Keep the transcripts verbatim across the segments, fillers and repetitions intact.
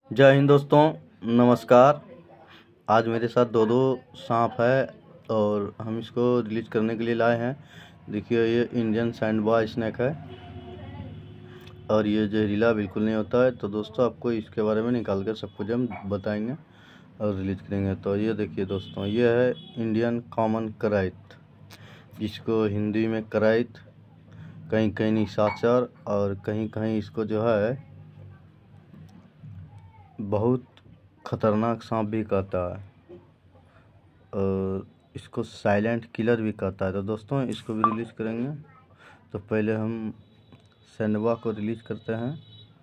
जय हिंद दोस्तों, नमस्कार। आज मेरे साथ दो दो सांप है और हम इसको रिलीज करने के लिए लाए हैं। देखिए, ये इंडियन सैंड बॉय स्नैक है और ये जहरीला बिल्कुल नहीं होता है। तो दोस्तों, आपको इसके बारे में निकाल कर सब कुछ हम बताएंगे और रिलीज करेंगे। तो ये देखिए दोस्तों, ये है इंडियन कॉमन कराइत, जिसको हिंदी में कराइत, कहीं कहीं निशाचर और कहीं कहीं इसको जो है बहुत खतरनाक सांप भी कहता है और इसको साइलेंट किलर भी कहता है। तो दोस्तों, इसको भी रिलीज़ करेंगे। तो पहले हम सैंडवा को रिलीज़ करते हैं।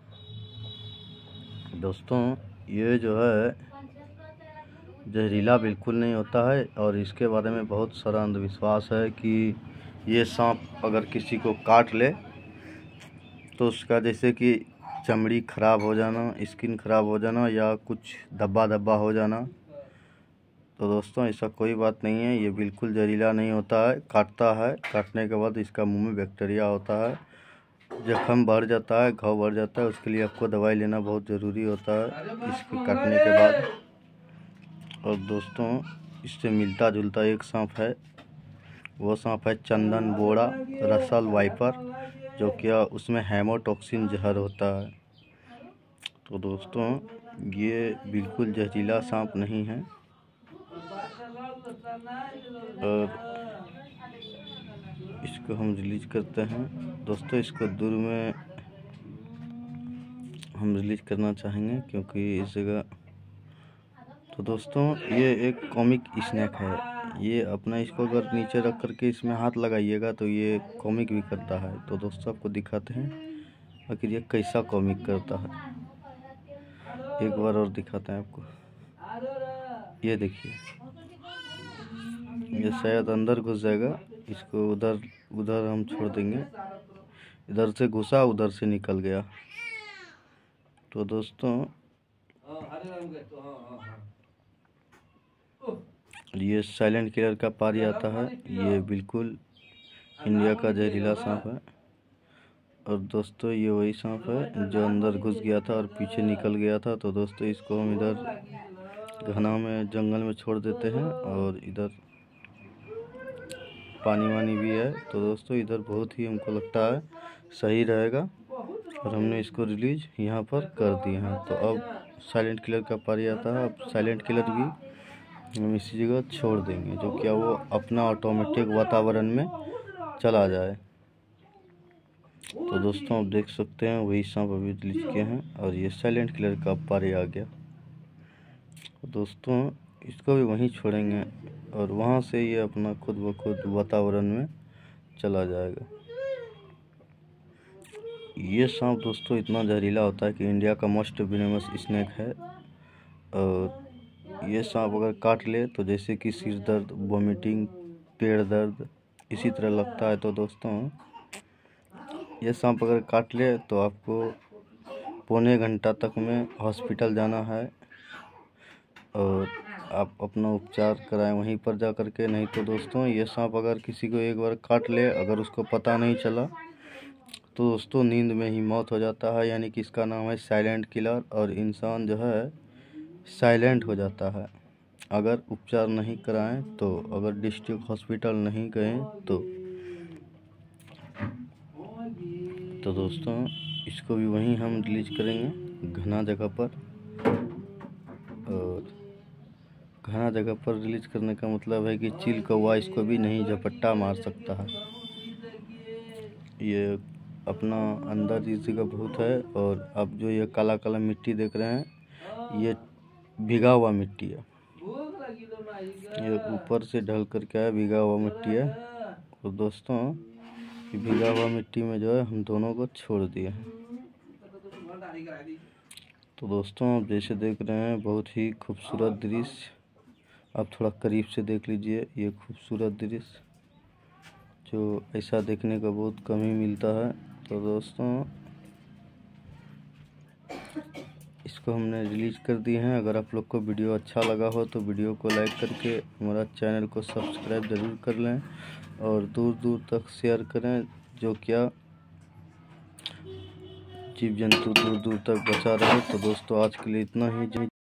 दोस्तों, ये जो है जहरीला बिल्कुल नहीं होता है और इसके बारे में बहुत सारा अंधविश्वास है कि ये सांप अगर किसी को काट ले तो उसका जैसे कि चमड़ी ख़राब हो जाना, स्किन ख़राब हो जाना या कुछ धब्बा धब्बा हो जाना। तो दोस्तों, ऐसा कोई बात नहीं है। ये बिल्कुल जहरीला नहीं होता है। काटता है, काटने के बाद इसका मुंह में बैक्टीरिया होता है, जख्म बढ़ जाता है, घाव बढ़ जाता है। उसके लिए आपको दवाई लेना बहुत ज़रूरी होता है इसके काटने के बाद। और दोस्तों, इससे मिलता जुलता एक सांप है, वो सांप है चंदन बोड़ा रसल वाइपर, जो क्या उसमें हेमोटॉक्सिन जहर होता है। तो दोस्तों, ये बिल्कुल जहरीला सांप नहीं है और इसको हम रिलीज करते हैं। दोस्तों, इसको दूर में हम रिलीज करना चाहेंगे क्योंकि इस जगह। तो दोस्तों, ये एक कॉमिक स्नैक है। ये अपना इसको अगर नीचे रख करके इसमें हाथ लगाइएगा तो ये कॉमिक भी करता है। तो दोस्तों, आपको दिखाते हैं आखिर ये कैसा कॉमिक करता है। एक बार और दिखाते हैं आपको। ये देखिए, ये शायद अंदर घुस जाएगा। इसको उधर उधर हम छोड़ देंगे। इधर से घुसा, उधर से निकल गया। तो दोस्तों, ये साइलेंट किलर का पारी आता है। ये बिल्कुल इंडिया का जहरीला सांप है। और दोस्तों, ये वही सांप है जो अंदर घुस गया था और पीछे निकल गया था। तो दोस्तों, इसको हम इधर घना में जंगल में छोड़ देते हैं और इधर पानी वानी भी है। तो दोस्तों, इधर बहुत ही हमको लगता है सही रहेगा और हमने इसको रिलीज यहाँ पर कर दिए हैं। तो अब साइलेंट किलर का पारी आता है। अब साइलेंट किलर भी हम इसी जगह छोड़ देंगे, जो क्या वो अपना ऑटोमेटिक वातावरण में चला जाए। तो दोस्तों, आप देख सकते हैं वही सांप अभी रिलीज किए हैं और ये साइलेंट किलर का पारी आ गया। दोस्तों, इसको भी वहीं छोड़ेंगे और वहाँ से ये अपना खुद ब खुद वातावरण में चला जाएगा। ये सांप दोस्तों इतना जहरीला होता है कि इंडिया का मोस्ट वेनमस स्नैक है। और ये सांप अगर काट ले तो जैसे कि सिर दर्द, वॉमिटिंग, पेट दर्द इसी तरह लगता है। तो दोस्तों, ये सांप अगर काट ले तो आपको पौने घंटा तक में हॉस्पिटल जाना है और आप अपना उपचार कराएं वहीं पर जा कर के। नहीं तो दोस्तों, ये सांप अगर किसी को एक बार काट ले, अगर उसको पता नहीं चला तो दोस्तों नींद में ही मौत हो जाता है। यानी कि इसका नाम है साइलेंट किलर और इंसान जो है साइलेंट हो जाता है अगर उपचार नहीं कराएं तो, अगर डिस्ट्रिक्ट हॉस्पिटल नहीं गए तो। तो दोस्तों, इसको भी वहीं हम रिलीज करेंगे घना जगह पर। और घना जगह पर रिलीज करने का मतलब है कि चील कौवा इसको भी नहीं झपट्टा मार सकता है। ये अपना अंदर इस जगह बहुत है। और अब जो ये काला काला मिट्टी देख रहे हैं, ये भीगा हुआ मिट्टी है। ये ऊपर से ढल कर के आया, भीगा हुआ मिट्टी है। और दोस्तों, ये भीगा हुआ मिट्टी में जो है हम दोनों को छोड़ दिए हैं। तो दोस्तों, आप जैसे देख रहे हैं बहुत ही खूबसूरत दृश्य। आप थोड़ा करीब से देख लीजिए ये खूबसूरत दृश्य, जो ऐसा देखने का बहुत कम ही मिलता है। तो दोस्तों, इसको हमने रिलीज कर दिए हैं। अगर आप लोग को वीडियो अच्छा लगा हो तो वीडियो को लाइक करके हमारा चैनल को सब्सक्राइब ज़रूर कर लें और दूर दूर तक शेयर करें, जो क्या जीव जंतु दूर दूर तक बचा रहे। तो दोस्तों आज के लिए इतना ही।